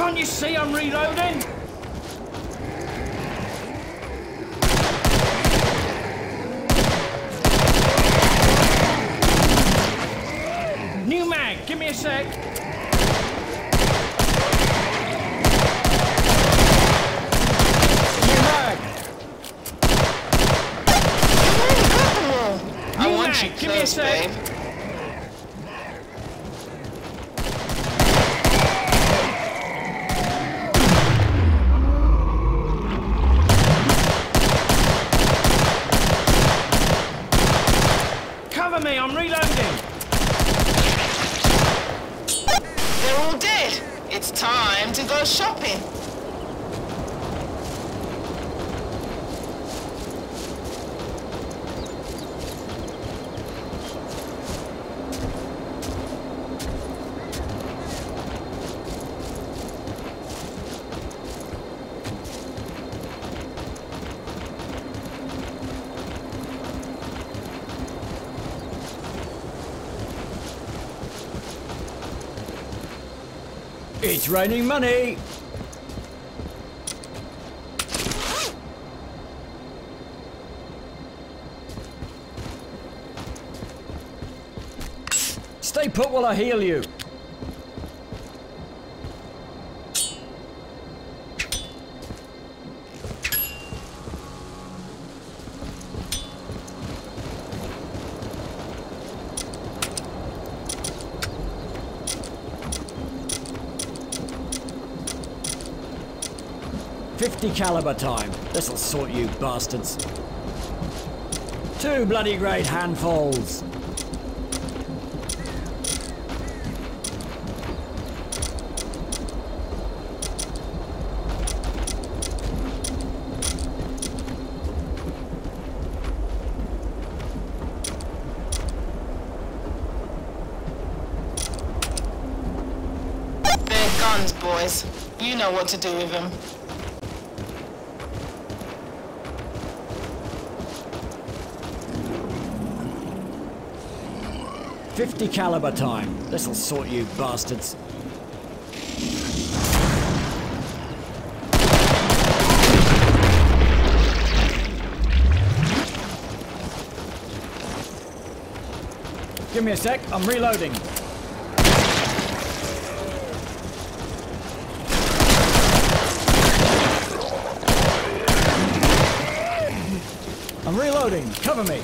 Can't you see I'm reloading? New mag, give me a sec. New mag. I want you give me a close, sec. babe. Cover me, I'm reloading. They're all dead. It's time to go shopping. It's raining money. Stay put while I heal you. .50 caliber time. This'll sort you bastards. 2 bloody great handfuls. They're guns, boys. You know what to do with them. .50 caliber time. This'll sort you bastards. Give me a sec, I'm reloading. I'm reloading, cover me.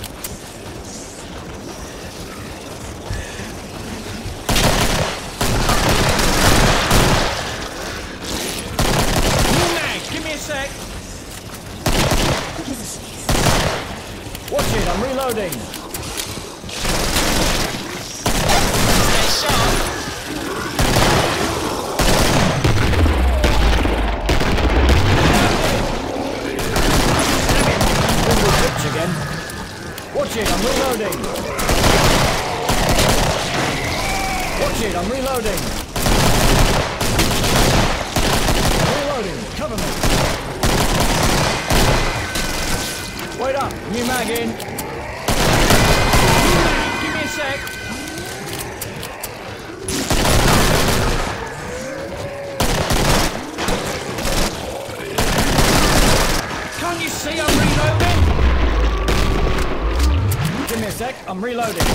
Sec. Watch it, I'm reloading. Stay sharp. Pitch again. Watch it, I'm reloading. Watch it, I'm reloading. Cover me. Wait up, new mag in. New mag, give me a sec. Can't you see I'm reloading? Give me a sec, I'm reloading.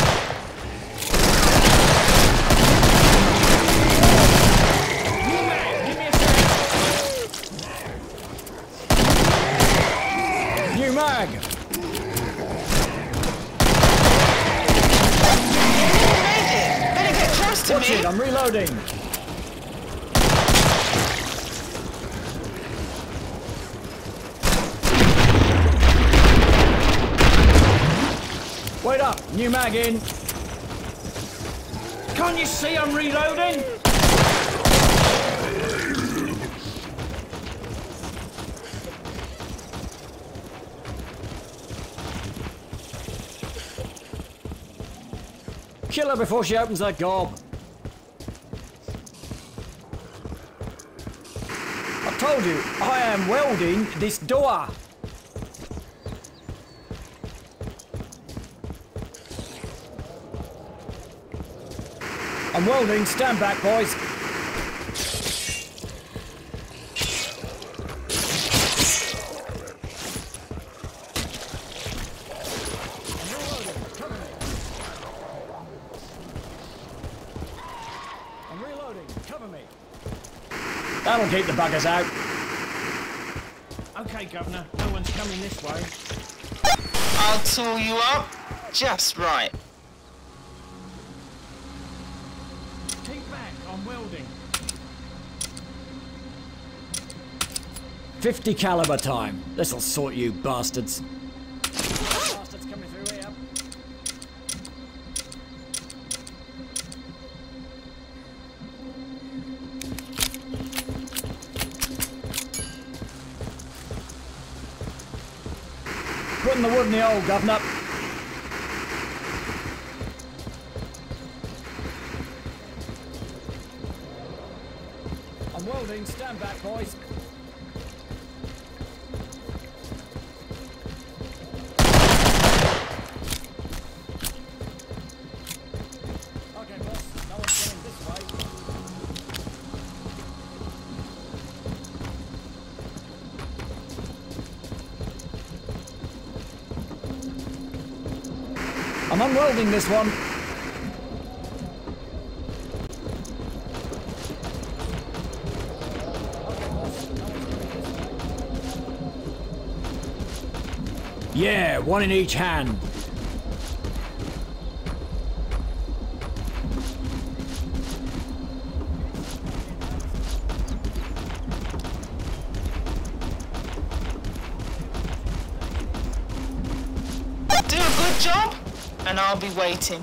New mag! Better get close to Watch me. it, I'm reloading. Wait up, new mag in. Can't you see I'm reloading? Kill her before she opens that gob. I told you, I am welding this door. I'm welding, stand back, boys. Cover me. That'll keep the buggers out. Okay, Governor. No one's coming this way. I'll tool you up just right. Keep back. I'm welding. 50 caliber time. This'll sort you bastards. Bastards coming through here. Putting the wood in the hole, Governor. I'm welding. Stand back, boys. Okay, boss. No one's coming this way. I'm unwelding this one. Yeah, one in each hand. Do a good job, and I'll be waiting.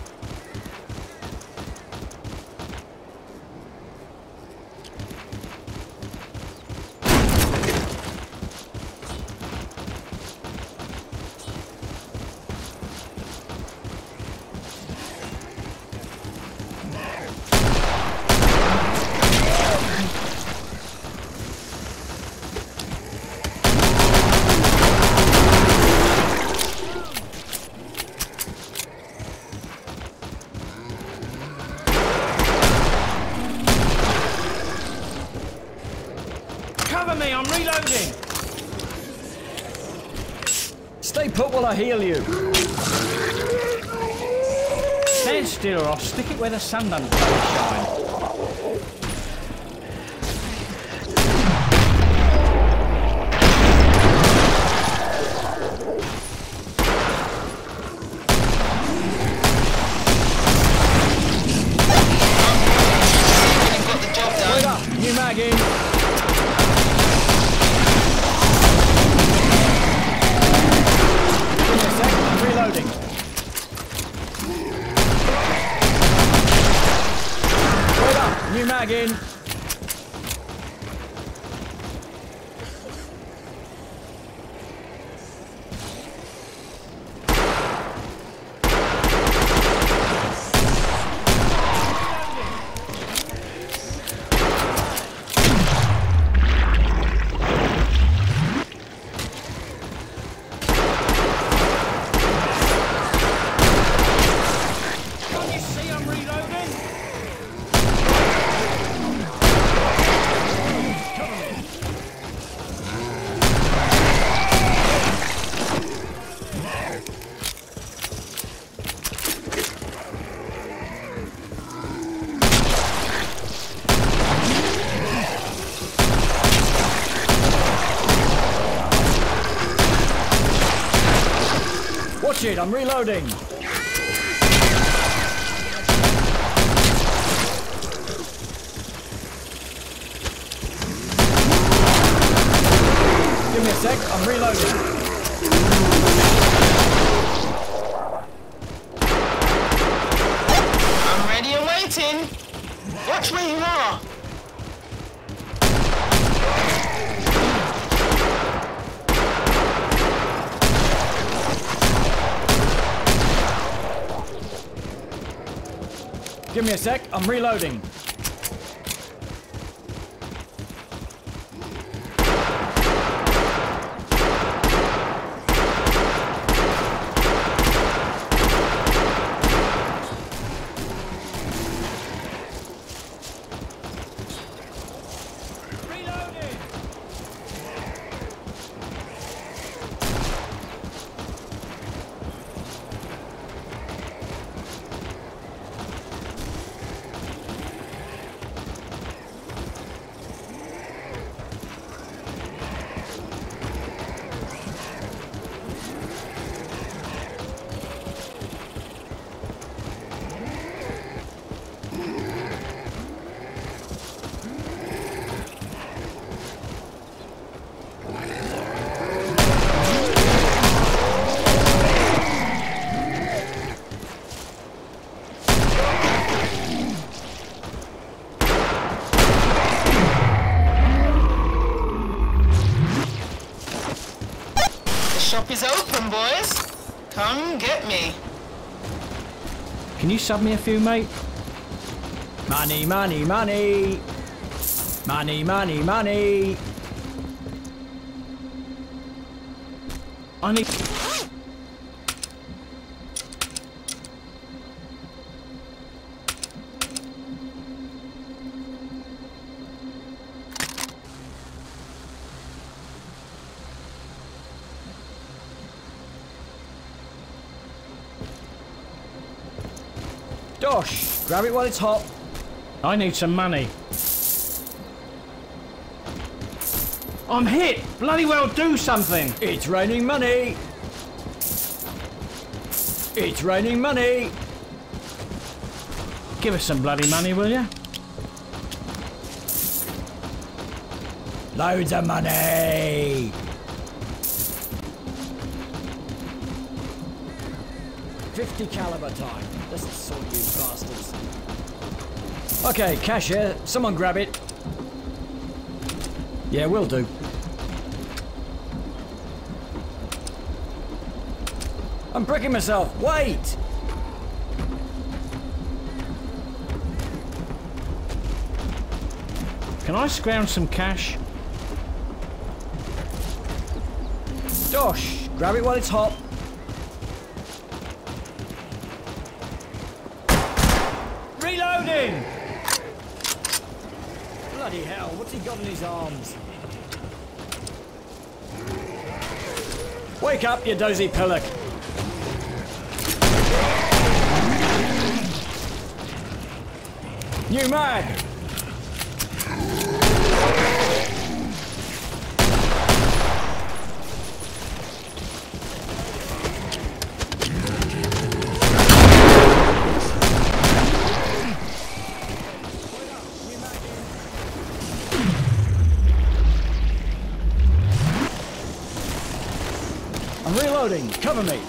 Cover me. I'm reloading. Stay put while I heal you. Stand still or I'll stick it where the sun doesn't shine. Got the job done. Wait up, new mag in. Give me a sec, I'm reloading. Wait up, new mag in. Can't you see I'm reloading? Cover me. Watch it, I'm reloading. Give me a sec, I'm reloading. I'm ready and waiting. Watch where you are. Give me a sec, I'm reloading. Reloading. shop is open, boys. Come get me. Can you sub me a few, mate? Money, money, money. Money, money, money. I need... Dosh, grab it while it's hot. I need some money. I'm hit! Bloody well do something! It's raining money. It's raining money. Give us some bloody money, will you? Loads of money. .50 caliber time. This'll sort you bastards. Okay, cash here. Someone grab it. Yeah, will do. I'm bricking myself. Wait! Can I scrounge some cash? Dosh, grab it while it's hot. Reloading! Bloody hell, what's he got in his arms? Wake up, you dozy pillock. New mag! I'm reloading. Cover me.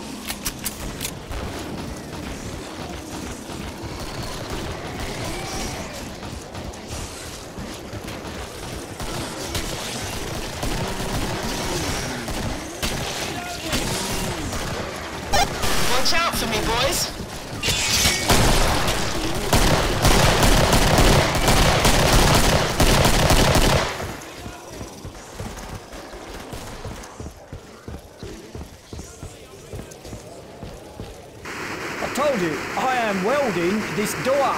Watch out for me, boys. I told you, I am welding this door.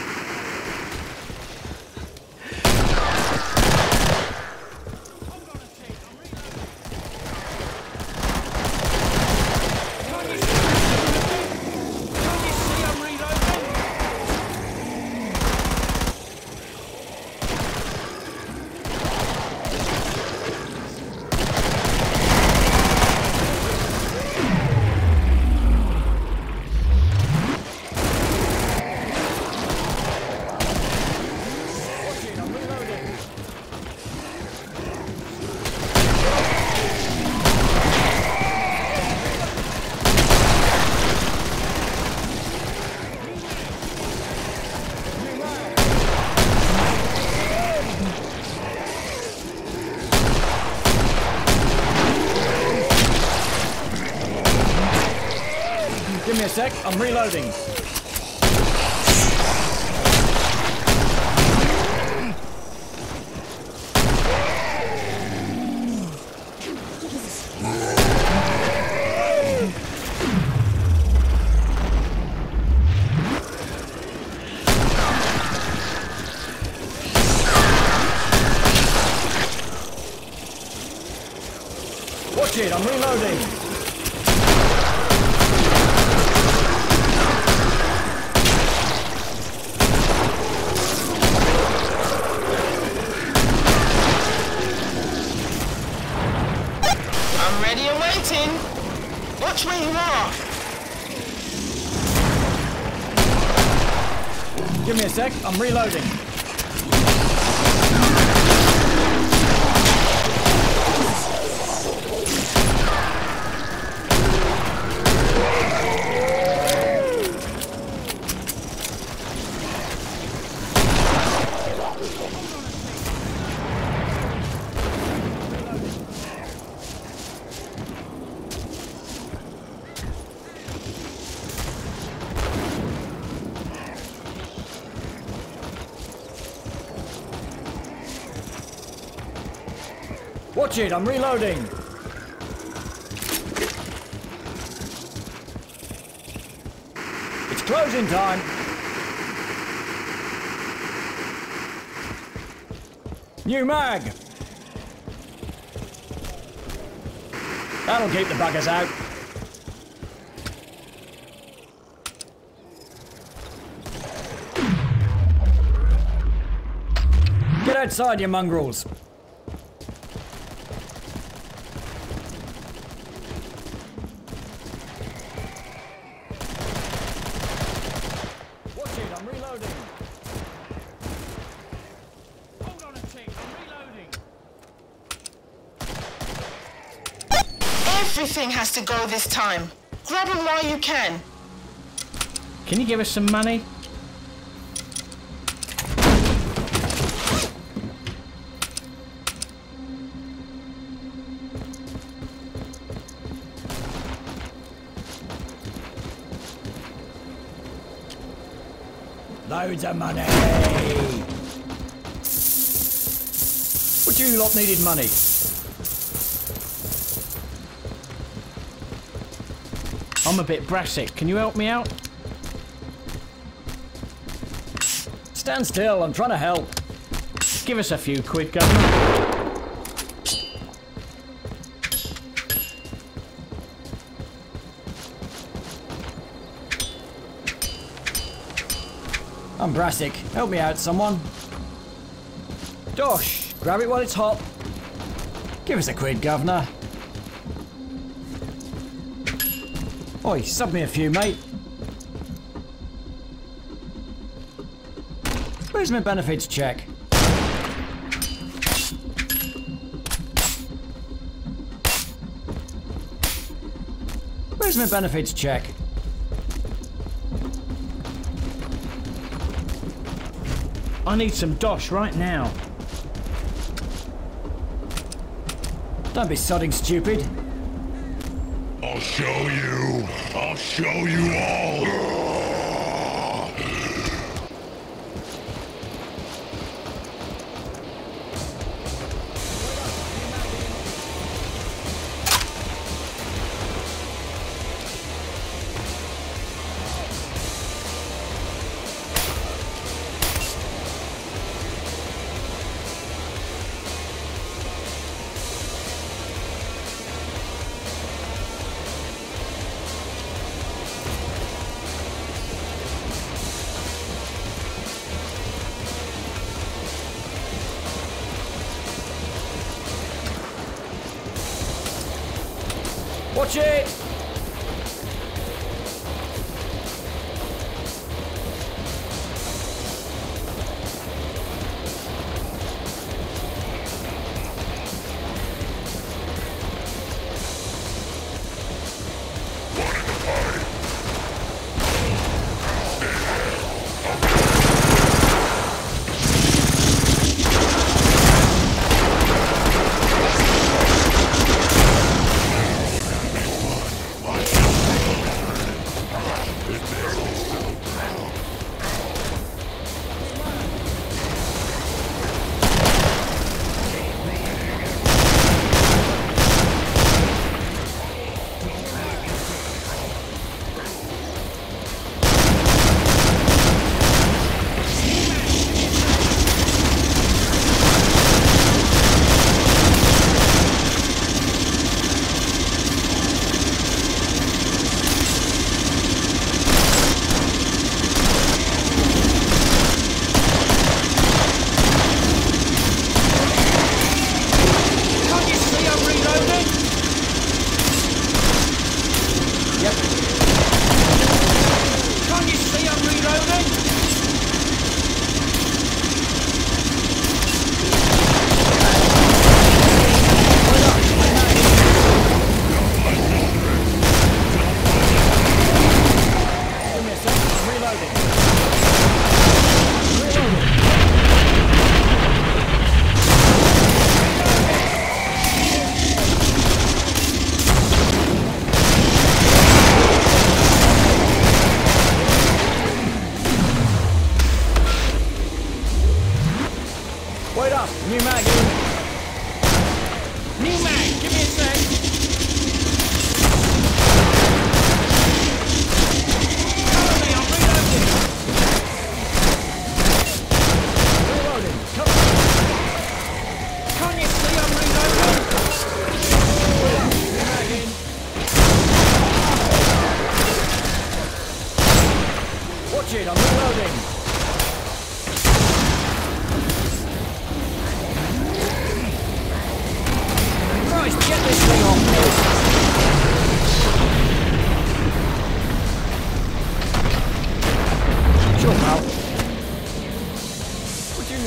Give me a sec, I'm reloading. Watch it, I'm reloading. I'm ready and waiting. Watch where you are. Give me a sec, I'm reloading. Watch it, I'm reloading. It's closing time. New mag. That'll keep the buggers out. Get outside, you mongrels. Watch it, I'm reloading. Hold on a tick, I'm reloading. Everything has to go this time. Grab them while you can. Can you give us some money? Loads of money. Would you lot needed money? I'm a bit brassic. Can you help me out? Stand still, I'm trying to help. Give us a few quid, Governor. I'm Brassic. Help me out, someone. Dosh, grab it while it's hot. Give us a quid, governor. Oi, sub me a few, mate. Where's my benefits check? Where's my benefits check? I need some dosh right now. Don't be sodding stupid. I'll show you. I'll show you all. Watch it!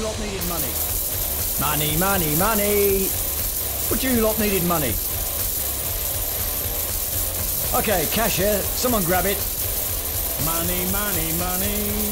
lot needed money? Money, money, money. Would you lot needed money? Okay, cash here. Someone grab it. Money, money, money.